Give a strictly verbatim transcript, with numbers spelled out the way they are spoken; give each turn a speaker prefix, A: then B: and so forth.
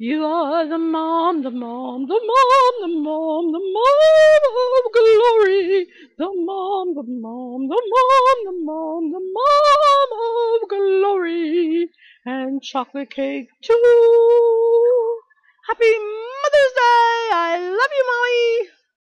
A: You are the mom, the mom, the mom, the mom, the mom of glory. The mom, the mom, the mom, the mom, the mom of glory. And chocolate cake too. Happy Mother's Day! I love you, Mommy!